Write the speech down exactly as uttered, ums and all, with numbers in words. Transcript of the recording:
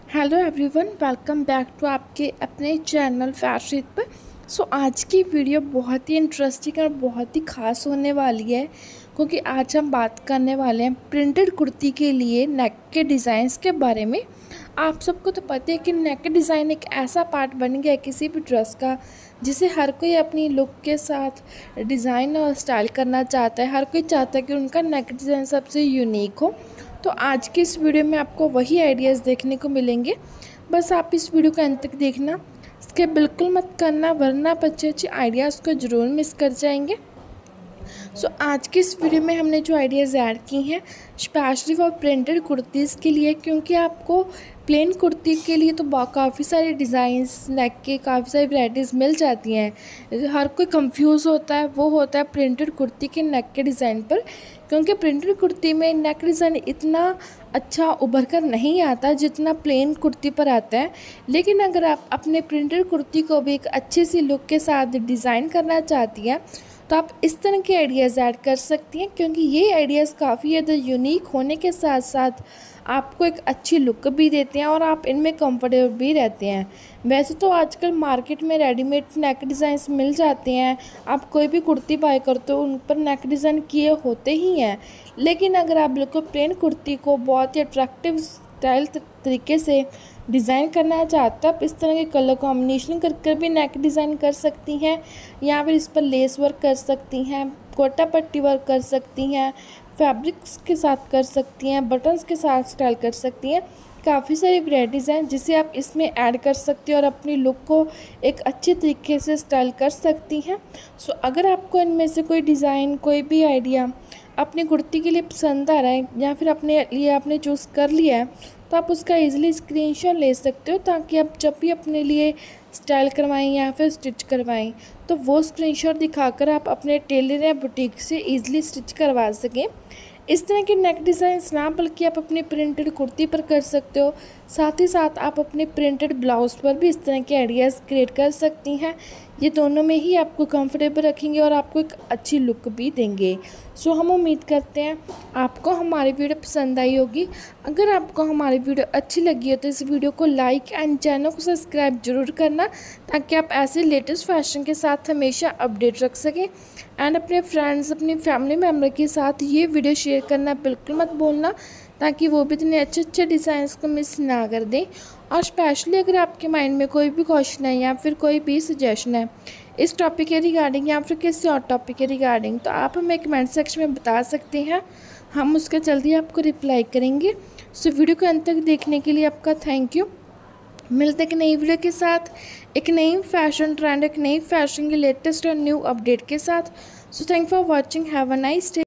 Hello everyone, welcome back to आपके अपने channel fashion पर। सो आज की वीडियो बहुत ही इंटरेस्टिंग और बहुत ही ख़ास होने वाली है, क्योंकि आज हम बात करने वाले हैं प्रिंटेड कुर्ती के लिए नेक के डिज़ाइंस के बारे में। आप सबको तो पता है कि नेक डिज़ाइन एक ऐसा पार्ट बन गया है किसी भी ड्रेस का, जिसे हर कोई अपनी लुक के साथ डिज़ाइन और स्टाइल करना चाहता है। हर कोई चाहता है कि उनका नेक डिज़ाइन सबसे यूनिक हो। तो आज की इस वीडियो में आपको वही आइडियाज़ देखने को मिलेंगे। बस आप इस वीडियो को अंत तक देखना, स्किप बिल्कुल मत करना, वरना आप अच्छे अच्छे आइडियाज़ को ज़रूर मिस कर जाएंगे। सो so, आज की इस वीडियो में हमने जो आइडियाज़ ऐड की हैं स्पेशली फॉर प्रिंटेड कुर्तीज़ के लिए, क्योंकि आपको प्लेन कुर्ती के लिए तो काफ़ी सारे डिज़ाइंस नेक के काफ़ी सारी वैराइटीज़ मिल जाती हैं। हर कोई कंफ्यूज होता है, वो होता है प्रिंटेड कुर्ती के नेक के डिज़ाइन पर, क्योंकि प्रिंटेड कुर्ती में नेक डिज़ाइन इतना अच्छा उभर कर नहीं आता जितना प्लेन कुर्ती पर आता है। लेकिन अगर आप अपने प्रिंटेड कुर्ती को भी एक अच्छी सी लुक के साथ डिज़ाइन करना चाहती हैं तो आप इस तरह के आइडियाज़ ऐड कर सकती हैं, क्योंकि ये आइडियाज़ काफ़ी ज़्यादा यूनिक होने के साथ साथ आपको एक अच्छी लुक भी देते हैं और आप इनमें कंफर्टेबल भी रहते हैं। वैसे तो आजकल मार्केट में रेडीमेड नेक डिज़ाइंस मिल जाते हैं, आप कोई भी कुर्ती बाय करते हो उन पर नेक डिज़ाइन किए होते ही हैं। लेकिन अगर आप बिल्कुल प्लेन कुर्ती को बहुत ही अट्रैक्टिव स्टाइल तरीके से डिज़ाइन करना चाहते हो, आप इस तरह के कलर कॉम्बिनेशन कर कर भी नेक डिज़ाइन कर सकती हैं, या फिर इस पर लेस वर्क कर सकती हैं, कोटा पट्टी वर्क कर सकती हैं, फैब्रिक्स के साथ कर सकती हैं, बटन्स के साथ स्टाइल कर सकती हैं। काफ़ी सारी वैराइटीज़ हैं जिसे आप इसमें ऐड कर सकती हैं और अपनी लुक को एक अच्छे तरीके से स्टाइल कर सकती हैं। सो अगर आपको इनमें से कोई डिज़ाइन, कोई भी आइडिया अपनी कुर्ती के लिए पसंद आ रहा है या फिर अपने लिए आपने चूज़ कर लिया है, तो आप उसका ईज़िली स्क्रीनशॉट ले सकते हो, ताकि आप जब भी अपने लिए स्टाइल करवाएं या फिर स्टिच करवाएं तो वो स्क्रीनशॉट दिखाकर आप अपने टेलर या बुटीक से ईज़िली स्टिच करवा सकें। इस तरह के नेक डिज़ाइंस ना बल्कि आप अपनी प्रिंटेड कुर्ती पर कर सकते हो, साथ ही साथ आप अपने प्रिंटेड ब्लाउज़ पर भी इस तरह के आइडियाज़ क्रिएट कर सकती हैं। ये दोनों में ही आपको कंफर्टेबल रखेंगे और आपको एक अच्छी लुक भी देंगे। सो हम उम्मीद करते हैं आपको हमारी वीडियो पसंद आई होगी। अगर आपको हमारी वीडियो अच्छी लगी हो तो इस वीडियो को लाइक एंड चैनल को सब्सक्राइब जरूर करना, ताकि आप ऐसे लेटेस्ट फैशन के साथ हमेशा अपडेट रख सकें। एंड अपने फ्रेंड्स, अपनी फैमिली मेम्बर के साथ ये वीडियो शेयर करना बिल्कुल मत भूलना, ताकि वो भी इतने अच्छे अच्छे डिज़ाइंस को मिस ना कर दें। और स्पेशली अगर आपके माइंड में कोई भी क्वेश्चन है या फिर कोई भी सजेशन है इस टॉपिक के रिगार्डिंग या फिर किसी और टॉपिक के रिगार्डिंग, तो आप हमें कमेंट सेक्शन में बता सकते हैं, हम उसका जल्दी आपको रिप्लाई करेंगे। सो वीडियो को अंत तक देखने के लिए आपका थैंक यू। मिलते एक नई वीडियो के साथ, एक नई फैशन ट्रेंड, एक नई फैशन के लेटेस्ट और न्यू अपडेट के साथ। So thank for watching, have a nice day.